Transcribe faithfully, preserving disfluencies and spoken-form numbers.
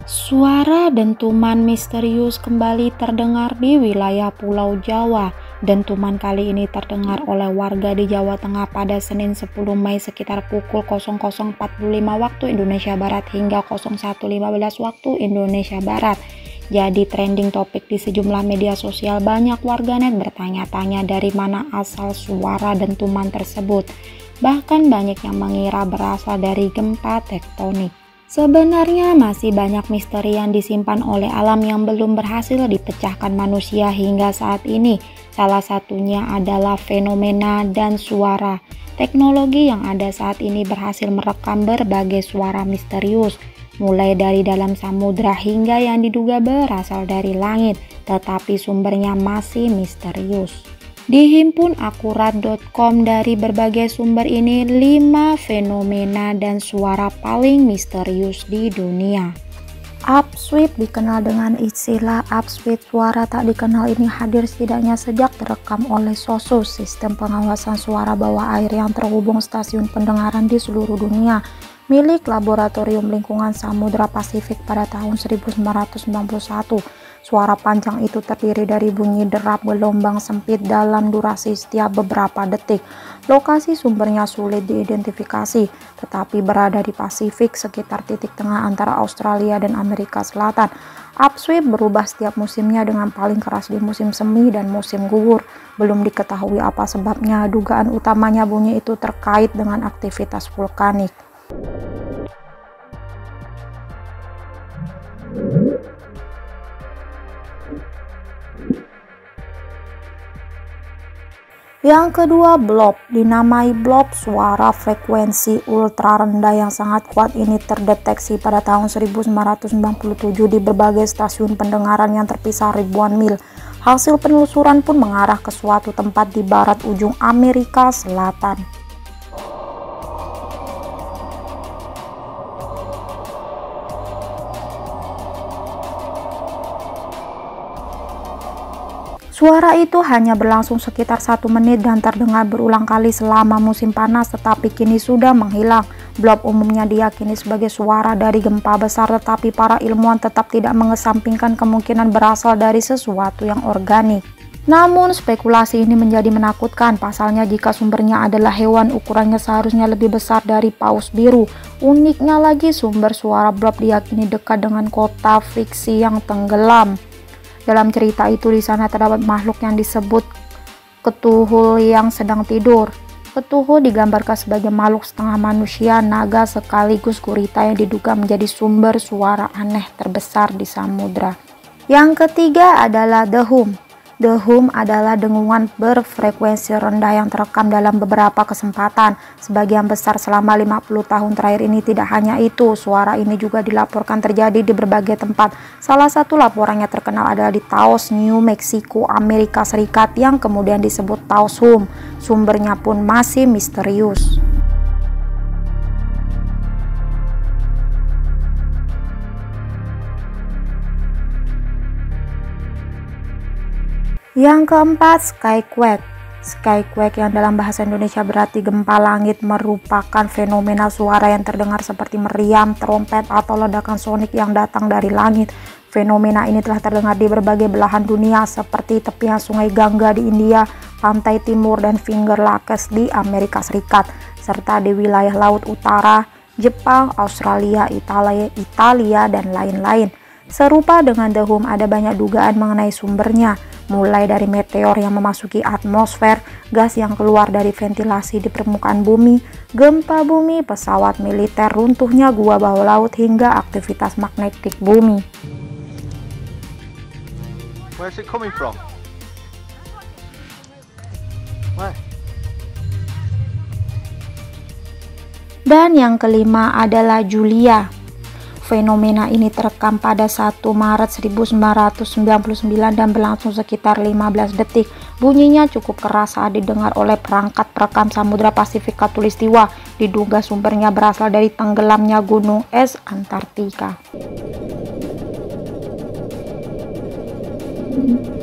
Suara dentuman misterius kembali terdengar di wilayah Pulau Jawa. Dentuman kali ini terdengar oleh warga di Jawa Tengah pada Senin sepuluh Mei sekitar pukul nol nol empat puluh lima waktu Indonesia Barat hingga nol satu lima belas waktu Indonesia Barat. Jadi trending topik di sejumlah media sosial. Banyak warganet bertanya-tanya dari mana asal suara dentuman tersebut. Bahkan banyak yang mengira berasal dari gempa tektonik. Sebenarnya masih banyak misteri yang disimpan oleh alam yang belum berhasil dipecahkan manusia hingga saat ini. Salah satunya adalah fenomena dan suara. Teknologi yang ada saat ini berhasil merekam berbagai suara misterius, mulai dari dalam samudra hingga yang diduga berasal dari langit, tetapi sumbernya masih misterius. Dihimpun akurat dot com dari berbagai sumber ini lima fenomena dan suara paling misterius di dunia. Upsweep dikenal dengan istilah upsweep. Suara tak dikenal ini hadir setidaknya sejak terekam oleh SOSUS, sistem pengawasan suara bawah air yang terhubung stasiun pendengaran di seluruh dunia, milik Laboratorium Lingkungan Samudra Pasifik pada tahun seribu sembilan ratus sembilan puluh satu. Suara panjang itu terdiri dari bunyi derap gelombang sempit dalam durasi setiap beberapa detik. Lokasi sumbernya sulit diidentifikasi, tetapi berada di Pasifik sekitar titik tengah antara Australia dan Amerika Selatan. Upsweep berubah setiap musimnya dengan paling keras di musim semi dan musim gugur. Belum diketahui apa sebabnya, dugaan utamanya bunyi itu terkait dengan aktivitas vulkanik. Yang kedua, blob. Dinamai blob, suara frekuensi ultra rendah yang sangat kuat ini terdeteksi pada tahun seribu sembilan ratus sembilan puluh tujuh di berbagai stasiun pendengaran yang terpisah ribuan mil. Hasil penelusuran pun mengarah ke suatu tempat di barat ujung Amerika Selatan. Suara itu hanya berlangsung sekitar satu menit dan terdengar berulang kali selama musim panas, tetapi kini sudah menghilang. Blob umumnya diyakini sebagai suara dari gempa besar, tetapi para ilmuwan tetap tidak mengesampingkan kemungkinan berasal dari sesuatu yang organik. Namun spekulasi ini menjadi menakutkan, pasalnya jika sumbernya adalah hewan, ukurannya seharusnya lebih besar dari paus biru. Uniknya lagi, sumber suara blob diyakini dekat dengan kota fiksi yang tenggelam. Dalam cerita itu, di sana terdapat makhluk yang disebut ketuhul yang sedang tidur. Ketuhul digambarkan sebagai makhluk setengah manusia, naga sekaligus gurita yang diduga menjadi sumber suara aneh terbesar di samudra. Yang ketiga adalah The Hum. The Hum adalah dengungan berfrekuensi rendah yang terekam dalam beberapa kesempatan. Sebagian besar selama lima puluh tahun terakhir ini. Tidak hanya itu, suara ini juga dilaporkan terjadi di berbagai tempat. Salah satu laporan yang terkenal adalah di Taos, New Mexico, Amerika Serikat yang kemudian disebut Taos Hum. Sumbernya pun masih misterius. Yang keempat, skyquake. Skyquake yang dalam bahasa Indonesia berarti gempa langit merupakan fenomena suara yang terdengar seperti meriam, trompet, atau ledakan sonik yang datang dari langit. Fenomena ini telah terdengar di berbagai belahan dunia seperti tepian sungai Gangga di India, pantai timur, dan Finger Lakes di Amerika Serikat, serta di wilayah Laut Utara, Jepang, Australia, Italia, Italia dan lain-lain. Serupa dengan The Hum, ada banyak dugaan mengenai sumbernya, mulai dari meteor yang memasuki atmosfer, gas yang keluar dari ventilasi di permukaan bumi, gempa bumi, pesawat militer, runtuhnya gua bawah laut, hingga aktivitas magnetik bumi. Where's it coming from? Where? Dan yang kelima adalah Julia. Fenomena ini terekam pada satu Maret seribu sembilan ratus sembilan puluh sembilan dan berlangsung sekitar lima belas detik. Bunyinya cukup keras saat didengar oleh perangkat perekam Samudra Pasifik Khatulistiwa. Diduga sumbernya berasal dari tenggelamnya gunung es Antartika.